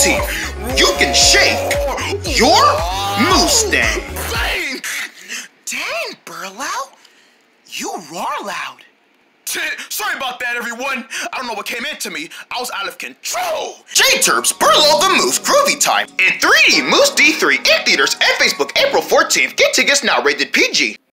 Team. You can shake your Mustang. Dang, Burlo. You roar loud. Sorry about that, everyone. I don't know what came into me. I was out of control. J-Terps, Burlo the Moose, Groovy time. In 3D Moose D3 in theaters and Facebook April 14th. Get tickets now, rated PG.